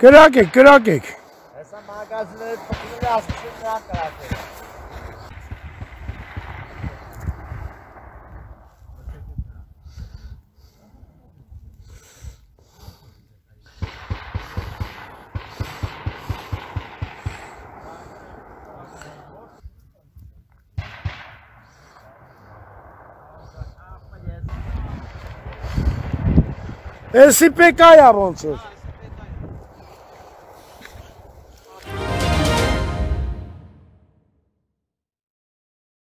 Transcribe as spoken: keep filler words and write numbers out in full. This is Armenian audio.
Krak եք, krak եք։ Հեսա մագազինները փոխները ասում նրան կրակել։ Էսի պեկայա ոնց էր։